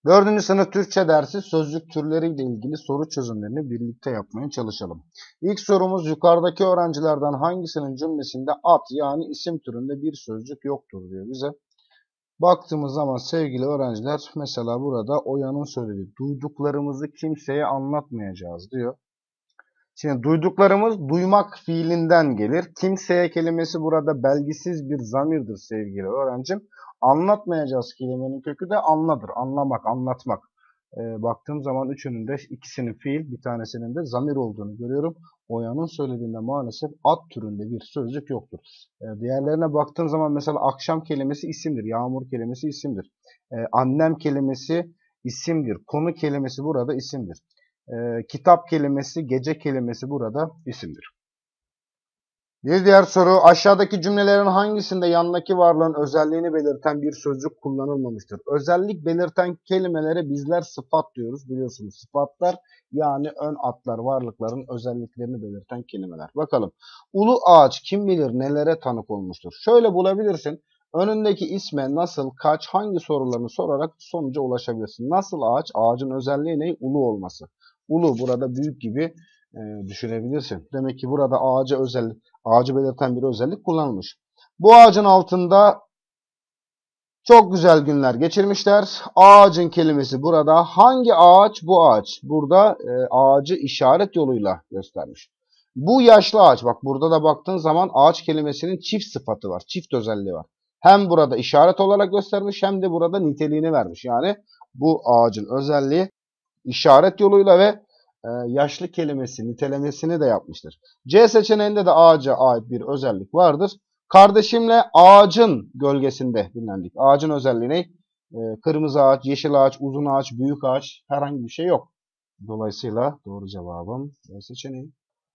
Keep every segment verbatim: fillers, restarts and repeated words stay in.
Dördüncü sınıf Türkçe dersi sözcük türleriyle ilgili soru çözümlerini birlikte yapmaya çalışalım. İlk sorumuz yukarıdaki öğrencilerden hangisinin cümlesinde at yani isim türünde bir sözcük yoktur diyor bize. Baktığımız zaman sevgili öğrenciler mesela burada Oya'nın söylediği duyduklarımızı kimseye anlatmayacağız diyor. Şimdi duyduklarımız duymak fiilinden gelir. Kimseye kelimesi burada belgisiz bir zamirdir sevgili öğrencim. Anlatmayacağız kelimenin kökü de anladır. Anlamak, anlatmak. Ee, baktığım zaman üçünün de ikisinin fiil, bir tanesinin de zamir olduğunu görüyorum. Oya'nın söylediğinde maalesef at türünde bir sözcük yoktur. Ee, diğerlerine baktığım zaman mesela akşam kelimesi isimdir. Yağmur kelimesi isimdir. Ee, annem kelimesi isimdir. Konu kelimesi burada isimdir. Ee, kitap kelimesi, gece kelimesi burada isimdir. Bir diğer soru, aşağıdaki cümlelerin hangisinde yanındaki varlığın özelliğini belirten bir sözcük kullanılmamıştır? Özellik belirten kelimelere bizler sıfat diyoruz. Biliyorsunuz sıfatlar yani ön adlar, varlıkların özelliklerini belirten kelimeler. Bakalım, ulu ağaç kim bilir nelere tanık olmuştur? Şöyle bulabilirsin. Önündeki isme nasıl, kaç, hangi sorularını sorarak sonuca ulaşabilirsin. Nasıl ağaç? Ağacın özelliği ne? Ulu olması. Ulu burada büyük gibi e, düşünebilirsin. Demek ki burada ağaca özellik, ağacı belirten bir özellik kullanılmış. Bu ağacın altında çok güzel günler geçirmişler. Ağacın kelimesi burada. Hangi ağaç? Bu ağaç. Burada e, ağacı işaret yoluyla göstermiş. Bu yaşlı ağaç. Bak burada da baktığın zaman ağaç kelimesinin çift sıfatı var. Çift özelliği var. Hem burada işaret olarak göstermiş hem de burada niteliğini vermiş. Yani bu ağacın özelliği işaret yoluyla ve e, yaşlı kelimesi nitelemesini de yapmıştır. C seçeneğinde de ağaca ait bir özellik vardır. Kardeşimle ağacın gölgesinde dinlendik. Ağacın özelliği ne? E, kırmızı ağaç, yeşil ağaç, uzun ağaç, büyük ağaç herhangi bir şey yok. Dolayısıyla doğru cevabım C seçeneği.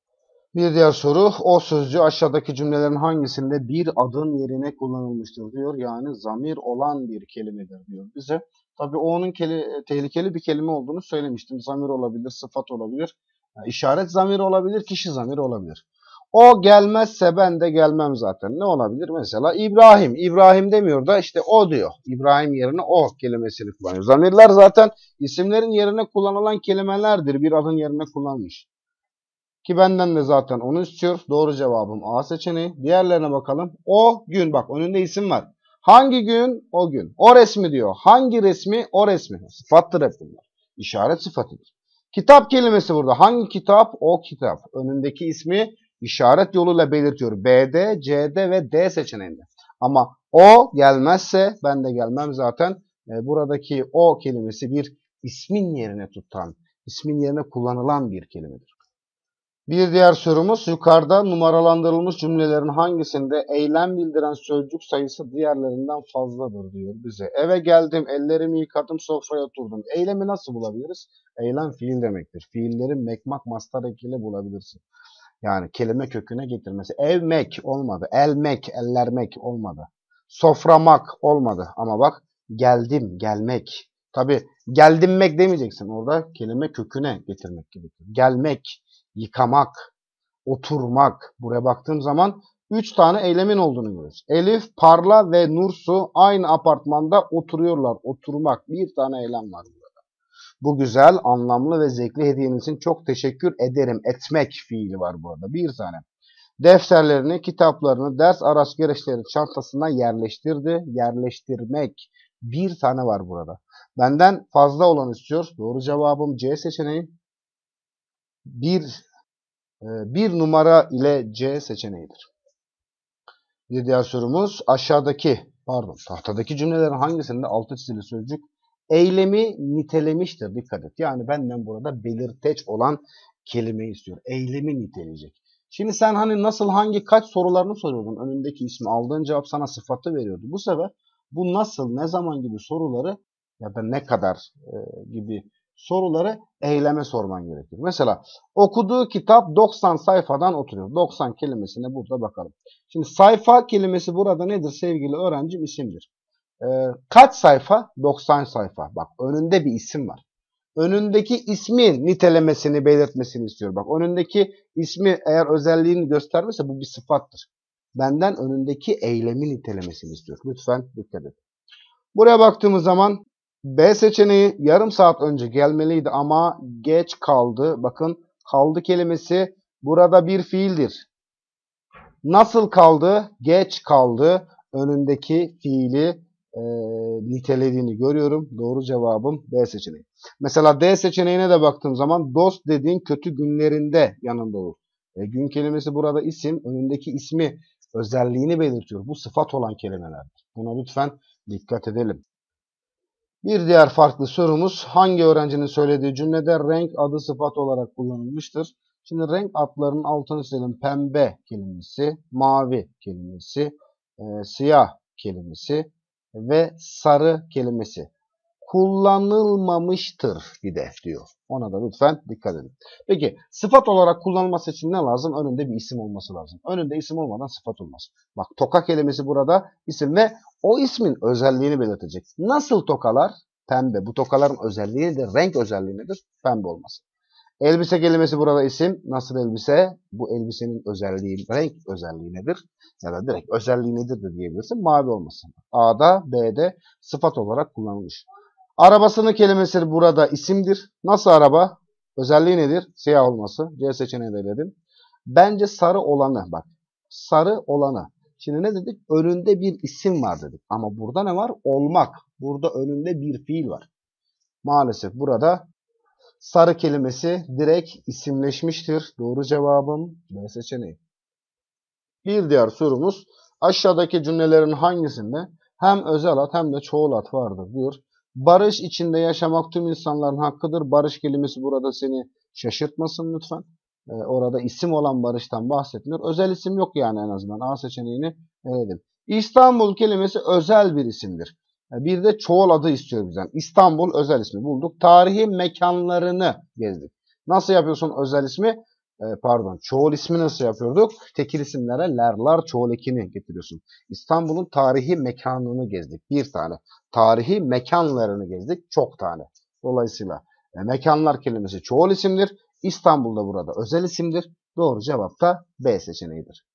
Bir diğer soru, o sözcüğü aşağıdaki cümlelerin hangisinde bir adın yerine kullanılmıştır diyor. Yani zamir olan bir kelimedir diyor bize. Tabii o'nun tehlikeli bir kelime olduğunu söylemiştim. Zamir olabilir, sıfat olabilir, yani işaret zamiri olabilir, kişi zamiri olabilir. O gelmezse ben de gelmem zaten. Ne olabilir? Mesela İbrahim. İbrahim demiyor da işte o diyor. İbrahim yerine o kelimesini kullanıyor. Zamirler zaten isimlerin yerine kullanılan kelimelerdir. Bir adın yerine kullanmış. Ki benden de zaten onu istiyor. Doğru cevabım A seçeneği. Diğerlerine bakalım. O gün, bak önünde isim var. Hangi gün? O gün. O resmi diyor. Hangi resmi? O resmi. Sıfattır hep bunlar. İşaret sıfatıdır. Kitap kelimesi burada. Hangi kitap? O kitap. Önündeki ismi işaret yoluyla belirtiyor. B'de, C'de ve D seçeneğinde. Ama o gelmezse ben de gelmem zaten. E, buradaki o kelimesi bir ismin yerine tutan, ismin yerine kullanılan bir kelimedir. Bir diğer sorumuz, yukarıda numaralandırılmış cümlelerin hangisinde eylem bildiren sözcük sayısı diğerlerinden fazladır diyor bize. Eve geldim, ellerimi yıkadım, sofraya oturdum. Eylemi nasıl bulabiliriz? Eylem fiil demektir. Fiilleri mekmak mastar ekiyle bulabilirsin. Yani kelime köküne getirmesi. Evmek olmadı. Elmek, ellermek olmadı. Soframak olmadı. Ama bak geldim, gelmek. Tabi geldimmek demeyeceksin. Orada kelime köküne getirmek gerekiyor. Gelmek, yıkamak, oturmak. Buraya baktığım zaman üç tane eylemin olduğunu görüyoruz. Elif, Parla ve Nursu aynı apartmanda oturuyorlar. Oturmak. Bir tane eylem var burada. Bu güzel, anlamlı ve zevkli hediyeniz için çok teşekkür ederim. Etmek fiili var burada. Bir tane. Defterlerini, kitaplarını ders araç gereçleri çantasına yerleştirdi. Yerleştirmek. Bir tane var burada. Benden fazla olan istiyor. Doğru cevabım C seçeneği. Bir, bir numara ile C seçeneğidir. Bir diğer sorumuz aşağıdaki, pardon tahtadaki cümlelerin hangisinde altı çizili sözcük eylemi nitelemiştir. Dikkat et. Yani benden burada belirteç olan kelimeyi istiyor. Eylemi niteleyecek. Şimdi sen hani nasıl, hangi, kaç sorularını soruyordun. Önündeki ismi aldığın cevap sana sıfatı veriyordu. Bu sefer bu nasıl, ne zaman gibi soruları ya da ne kadar e, gibi soruları eyleme sorman gerekir. Mesela okuduğu kitap doksan sayfadan oturuyor. doksan kelimesine burada bakalım. Şimdi sayfa kelimesi burada nedir sevgili öğrencim? İsimdir. Ee, kaç sayfa? doksan sayfa. Bak önünde bir isim var. Önündeki ismi nitelemesini belirtmesini istiyor. Bak önündeki ismi eğer özelliğini göstermişse bu bir sıfattır. Benden önündeki eylemi nitelemesini istiyor. Lütfen dikkat edin. Buraya baktığımız zaman B seçeneği yarım saat önce gelmeliydi ama geç kaldı. Bakın kaldı kelimesi burada bir fiildir. Nasıl kaldı? Geç kaldı. Önündeki fiili e, nitelediğini görüyorum. Doğru cevabım B seçeneği. Mesela D seçeneğine de baktığım zaman dost dediğin kötü günlerinde yanında olur. E, gün kelimesi burada isim. Önündeki ismi özelliğini belirtiyor. Bu sıfat olan kelimelerdir. Buna lütfen dikkat edelim. Bir diğer farklı sorumuz hangi öğrencinin söylediği cümlede renk adı sıfat olarak kullanılmıştır? Şimdi renk adlarının altını çizelim. Pembe kelimesi, mavi kelimesi, e, siyah kelimesi ve sarı kelimesi kullanılmamıştır bir de diyor. Ona da lütfen dikkat edin. Peki sıfat olarak kullanılması için ne lazım? Önünde bir isim olması lazım. Önünde isim olmadan sıfat olmaz. Bak toka kelimesi burada isim ve o ismin özelliğini belirtecek. Nasıl tokalar? Pembe. Bu tokaların özelliği nedir? Renk özelliği nedir? Pembe olması. Elbise kelimesi burada isim. Nasıl elbise? Bu elbisenin özelliği, renk özelliği nedir? Ya da direkt özelliği nedir de diyebilirsin. Mavi olması. A'da, B'de sıfat olarak kullanılmış. Arabasının kelimesi burada isimdir. Nasıl araba? Özelliği nedir? Siyah olması. C seçeneği de dedim. Bence sarı olanı bak. Sarı olanı. Şimdi ne dedik? Önünde bir isim var dedik. Ama burada ne var? Olmak. Burada önünde bir fiil var. Maalesef burada sarı kelimesi direkt isimleşmiştir. Doğru cevabım B seçeneği. Bir diğer sorumuz aşağıdaki cümlelerin hangisinde hem özel ad hem de çoğul ad vardır diyor. Barış içinde yaşamak tüm insanların hakkıdır. Barış kelimesi burada seni şaşırtmasın lütfen. Ee, orada isim olan barıştan bahsetmiyor. Özel isim yok yani en azından. A seçeneğini eledim. İstanbul kelimesi özel bir isimdir. Bir de çoğul adı istiyor bizden. İstanbul özel ismi bulduk. Tarihi mekanlarını gezdik. Nasıl yapıyorsun özel ismi? Ee, pardon çoğul ismi nasıl yapıyorduk? Tekil isimlere lerlar çoğul ekini getiriyorsun. İstanbul'un tarihi mekanını gezdik. Bir tane. Tarihi mekanlarını gezdik. Çok tane. Dolayısıyla e, mekanlar kelimesi çoğul isimdir. İstanbul'da burada özel isimdir. Doğru cevap da B seçeneğidir.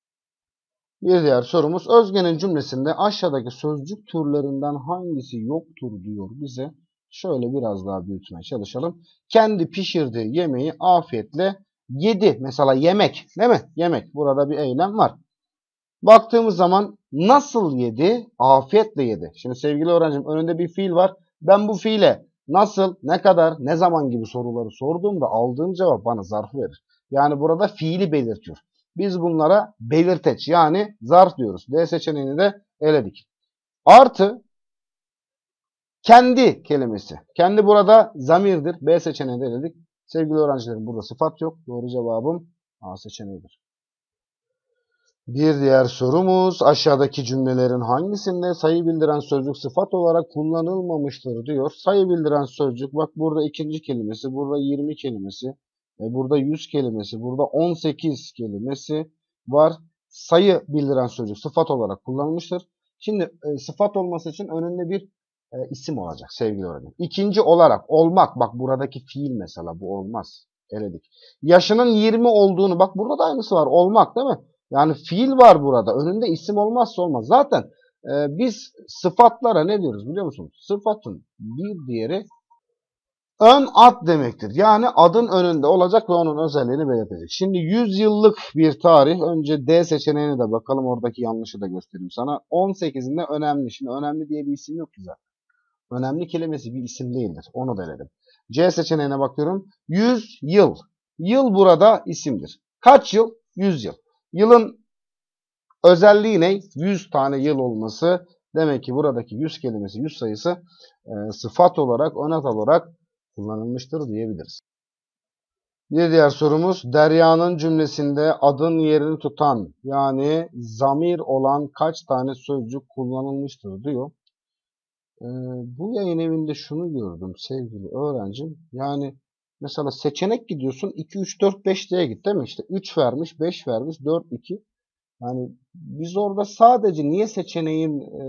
Bir diğer sorumuz Özge'nin cümlesinde aşağıdaki sözcük türlerinden hangisi yoktur diyor bize. Şöyle biraz daha büyütmeye çalışalım. Kendi pişirdiği yemeği afiyetle yedi. Mesela yemek değil mi? Yemek. Burada bir eylem var. Baktığımız zaman nasıl yedi? Afiyetle yedi. Şimdi sevgili öğrencim önünde bir fiil var. Ben bu fiile nasıl, ne kadar, ne zaman gibi soruları sorduğumda aldığım cevap bana zarfı verir. Yani burada fiili belirtiyor. Biz bunlara belirteç yani zarf diyoruz. D seçeneğini de eledik. Artı kendi kelimesi. Kendi burada zamirdir. B seçeneğini de eledik. Sevgili öğrencilerim burada sıfat yok. Doğru cevabım A seçeneğidir. Bir diğer sorumuz aşağıdaki cümlelerin hangisinde sayı bildiren sözcük sıfat olarak kullanılmamıştır diyor. Sayı bildiren sözcük bak burada ikinci kelimesi, burada yirmi kelimesi, burada yüz kelimesi, burada on sekiz kelimesi var. Sayı bildiren sözcük sıfat olarak kullanılmıştır. Şimdi e, sıfat olması için önünde bir e, isim olacak sevgili öğrencim. İkinci olarak olmak bak buradaki fiil mesela bu olmaz. Eledik. Yaşının yirmi olduğunu bak burada da aynısı var olmak değil mi? Yani fiil var burada. Önünde isim olmazsa olmaz. Zaten e, biz sıfatlara ne diyoruz biliyor musunuz? Sıfatın bir diğeri ön ad demektir. Yani adın önünde olacak ve onun özelliğini belirtecek. Şimdi yüz yıllık bir tarih. Önce D seçeneğine de bakalım. Oradaki yanlışı da göstereyim sana. on sekizinde önemli. Şimdi önemli diye bir isim yok ki zaten. Önemli kelimesi bir isim değildir. Onu da eledim. C seçeneğine bakıyorum. yüz yıl. Yıl burada isimdir. Kaç yıl? yüz yıl. Yılın özelliği ne? yüz tane yıl olması. Demek ki buradaki yüz kelimesi, yüz sayısı e, sıfat olarak, ön ad olarak kullanılmıştır diyebiliriz. Bir diğer sorumuz Derya'nın cümlesinde adın yerini tutan yani zamir olan kaç tane sözcük kullanılmıştır diyor. E, bu yayın evinde şunu gördüm sevgili öğrencim. Yani mesela seçenek gidiyorsun iki, üç, dört, beş diye git değil mi? İşte üç vermiş, beş vermiş, dört, iki. Yani biz orada sadece niye seçeneğin e,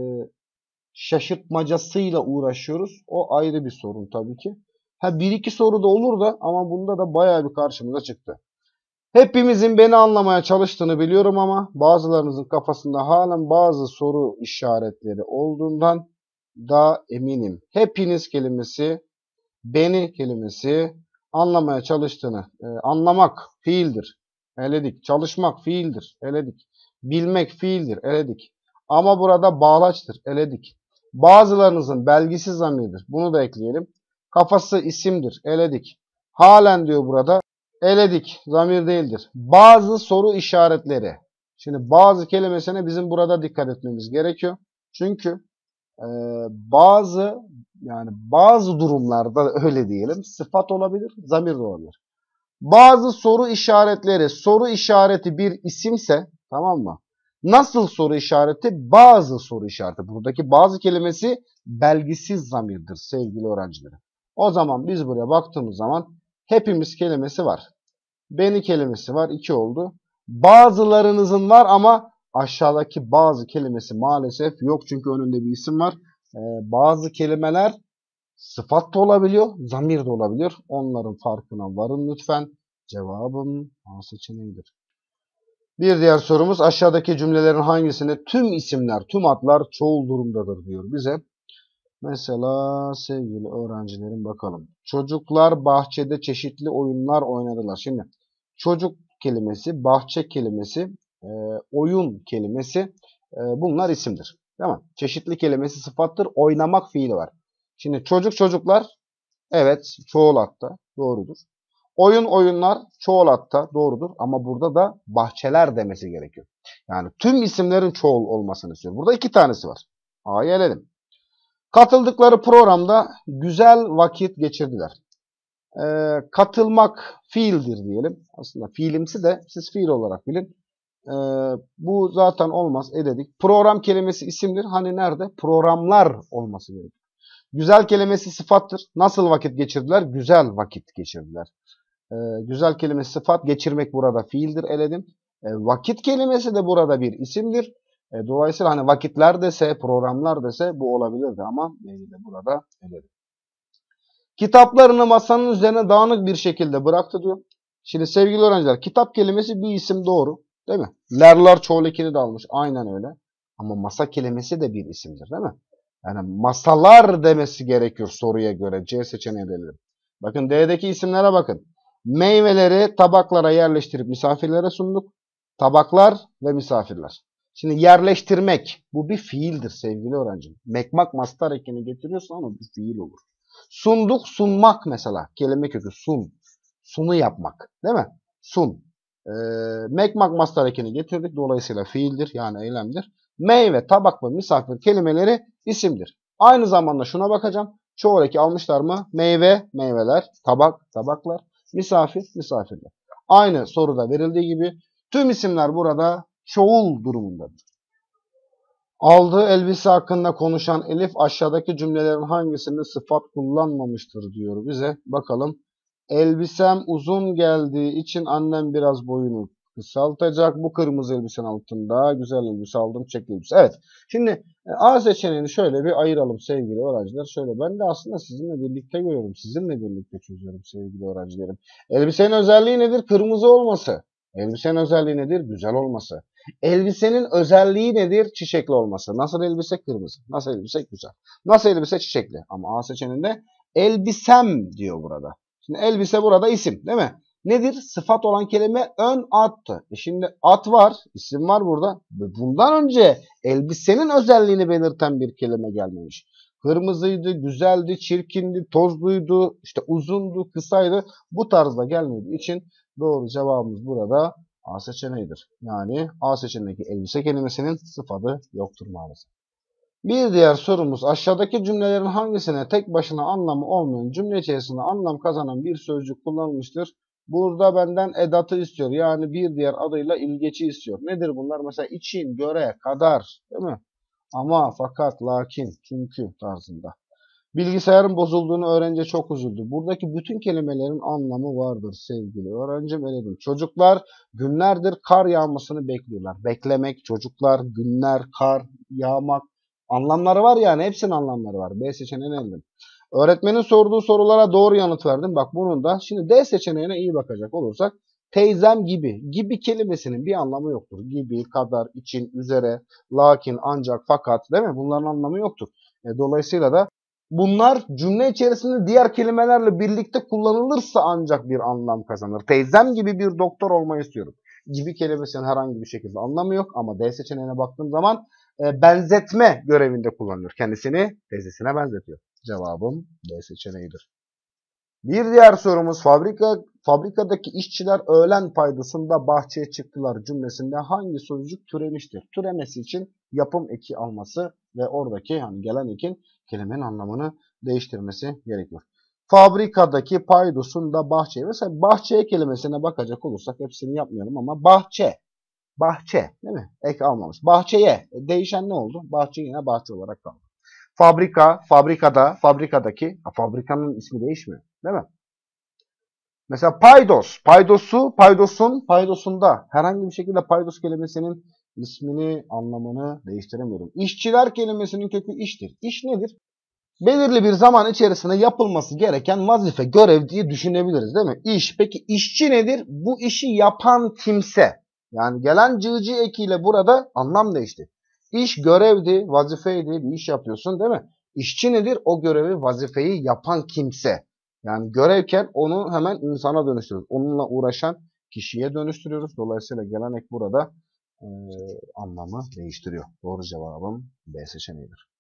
şaşırtmacasıyla uğraşıyoruz? O ayrı bir sorun tabii ki. Ha bir iki soru da olur da ama bunda da bayağı bir karşımıza çıktı. Hepimizin beni anlamaya çalıştığını biliyorum ama bazılarınızın kafasında halen bazı soru işaretleri olduğundan da eminim. Hepiniz kelimesi, beni kelimesi anlamaya çalıştığını, e, anlamak fiildir. Eledik. Çalışmak fiildir. Eledik. Bilmek fiildir. Eledik. Ama burada bağlaçtır. Eledik. Bazılarınızın belgisiz zamirdir. Bunu da ekleyelim. Kafası isimdir. Eledik. Halen diyor burada. Eledik. Zamir değildir. Bazı soru işaretleri. Şimdi bazı kelimesine bizim burada dikkat etmemiz gerekiyor. Çünkü e, bazı yani bazı durumlarda öyle diyelim sıfat olabilir, zamir de olabilir. Bazı soru işaretleri, soru işareti bir isimse, tamam mı? Nasıl soru işareti? Bazı soru işareti. Buradaki bazı kelimesi belgisiz zamirdir sevgili öğrencilerim. O zaman biz buraya baktığımız zaman hepimiz kelimesi var. Beni kelimesi var. iki oldu. Bazılarınızın var ama aşağıdaki bazı kelimesi maalesef yok. Çünkü önünde bir isim var. Ee, bazı kelimeler sıfat da olabiliyor, zamir de olabiliyor. Onların farkına varın lütfen. Cevabım A seçeneğidir. Bir diğer sorumuz aşağıdaki cümlelerin hangisinde tüm isimler, tüm adlar çoğul durumdadır diyor bize. Mesela sevgili öğrencilerim bakalım. Çocuklar bahçede çeşitli oyunlar oynadılar. Şimdi çocuk kelimesi, bahçe kelimesi, e, oyun kelimesi e, bunlar isimdir. Değil mi? Çeşitli kelimesi sıfattır. Oynamak fiili var. Şimdi çocuk çocuklar evet çoğul hatta doğrudur. Oyun oyunlar çoğul hatta doğrudur. Ama burada da bahçeler demesi gerekiyor. Yani tüm isimlerin çoğul olmasını istiyor. Burada iki tanesi var. A'yı eledim. Katıldıkları programda güzel vakit geçirdiler. Ee, katılmak fiildir diyelim. Aslında fiilimsi de siz fiil olarak bilin. Ee, bu zaten olmaz ededik. Program kelimesi isimdir. Hani nerede? Programlar olması gerekiyor. Güzel kelimesi sıfattır. Nasıl vakit geçirdiler? Güzel vakit geçirdiler. Ee, güzel kelimesi sıfat. Geçirmek burada fiildir eledim. Ee, vakit kelimesi de burada bir isimdir. E, dolayısıyla hani vakitler dese, programlar dese bu olabilirdi ama neydi de burada eledim. Kitaplarını masanın üzerine dağınık bir şekilde bıraktı diyor. Şimdi sevgili öğrenciler kitap kelimesi bir isim doğru. Değil mi? Lerler çoğul ekini de almış. Aynen öyle. Ama masa kelimesi de bir isimdir değil mi? Yani masalar demesi gerekiyor soruya göre. C seçeneği edelim. Bakın D'deki isimlere bakın. Meyveleri tabaklara yerleştirip misafirlere sunduk. Tabaklar ve misafirler. Şimdi yerleştirmek bu bir fiildir sevgili öğrencim. Mekmak mastar ekini getiriyorsa ama bir fiil olur. Sunduk sunmak mesela. Kelime kökü sun. Sunu yapmak. Değil mi? Sun. Ee, mekmak mastar ekini getirdik. Dolayısıyla fiildir yani eylemdir. Meyve, tabak ve misafir kelimeleri isimdir. Aynı zamanda şuna bakacağım. Çoğul eki almışlar mı? Meyve, meyveler. Tabak, tabaklar. Misafir, misafirler. Aynı soruda verildiği gibi tüm isimler burada çoğul durumundadır. Aldığı elbise hakkında konuşan Elif aşağıdaki cümlelerin hangisinde sıfat kullanmamıştır diyor bize. Bakalım. Elbisem uzun geldiği için annem biraz boyunu kısaltacak. Bu kırmızı elbisenin altında güzel elbise aldım, çekli elbise. Evet. Şimdi A seçeneğini şöyle bir ayıralım sevgili öğrenciler. Şöyle ben de aslında sizinle birlikte görüyorum. Sizinle birlikte çözüyorum sevgili öğrencilerim. Elbisenin özelliği nedir? Kırmızı olması. Elbisenin özelliği nedir? Güzel olması. Elbisenin özelliği nedir? Çiçekli olması. Nasıl elbise? Kırmızı. Nasıl elbise? Güzel. Nasıl elbise? Çiçekli. Ama A seçeneğinde elbisem diyor burada. Şimdi elbise burada isim değil mi? Nedir? Sıfat olan kelime ön attı. E şimdi at var, isim var burada. Bundan önce elbisenin özelliğini belirten bir kelime gelmemiş. Kırmızıydı, güzeldi, çirkindi, tozluydu, işte uzundu, kısaydı. Bu tarzda gelmediği için doğru cevabımız burada A seçeneğidir. Yani A seçeneğindeki elbise kelimesinin sıfatı yoktur maalesef. Bir diğer sorumuz aşağıdaki cümlelerin hangisine tek başına anlamı olmayan cümle içerisinde anlam kazanan bir sözcük kullanılmıştır? Burada benden edatı istiyor. Yani bir diğer adıyla ilgeci istiyor. Nedir bunlar? Mesela için, göre, kadar, değil mi? Ama, fakat, lakin, çünkü tarzında. Bilgisayarın bozulduğunu öğrenince çok üzüldü. Buradaki bütün kelimelerin anlamı vardır sevgili öğrencim. Eledim. Çocuklar günlerdir kar yağmasını bekliyorlar. Beklemek, çocuklar, günler, kar, yağmak. Anlamları var yani. Hepsinin anlamları var. B seçeneğini eledim. Öğretmenin sorduğu sorulara doğru yanıt verdim. Bak bunun da. Şimdi D seçeneğine iyi bakacak olursak. Teyzem gibi. Gibi kelimesinin bir anlamı yoktur. Gibi, kadar, için, üzere, lakin, ancak, fakat değil mi? Bunların anlamı yoktur. E, dolayısıyla da bunlar cümle içerisinde diğer kelimelerle birlikte kullanılırsa ancak bir anlam kazanır. Teyzem gibi bir doktor olmayı istiyorum. Gibi kelimesinin herhangi bir şekilde anlamı yok ama D seçeneğine baktığım zaman e, benzetme görevinde kullanılır. Kendisini teyzesine benzetiyor. Cevabım D seçeneğidir. Bir diğer sorumuz fabrika fabrikadaki işçiler öğlen paydosunda bahçeye çıktılar cümlesinde hangi sözcük türemiştir? Türemesi için yapım eki alması ve oradaki hani gelen ekin kelimenin anlamını değiştirmesi gerekiyor. Fabrikadaki paydosunda bahçeye. Mesela bahçeye kelimesine bakacak olursak hepsini yapmıyorum ama bahçe. Bahçe değil mi? Ek almamış. Bahçeye. Değişen ne oldu? Bahçe yine bahçe olarak kaldı. Fabrika, fabrikada, fabrikadaki. Fabrikanın ismi değişmiyor. Değil mi? Mesela paydos. Paydosu, paydosun, paydosunda. Herhangi bir şekilde paydos kelimesinin ismini, anlamını değiştiremiyorum. İşçiler kelimesinin kökü iştir. İş nedir? Belirli bir zaman içerisinde yapılması gereken vazife, görev diye düşünebiliriz değil mi? İş. Peki işçi nedir? Bu işi yapan kimse. Yani gelen cığcı ekiyle burada anlam değişti. İş görevdi, vazifeydi, bir iş yapıyorsun değil mi? İşçi nedir? O görevi, vazifeyi yapan kimse. Yani görevken onu hemen insana dönüştürüyoruz. Onunla uğraşan kişiye dönüştürüyoruz. Dolayısıyla gelen ek burada e, anlamı değiştiriyor. Doğru cevabım B seçeneğidir.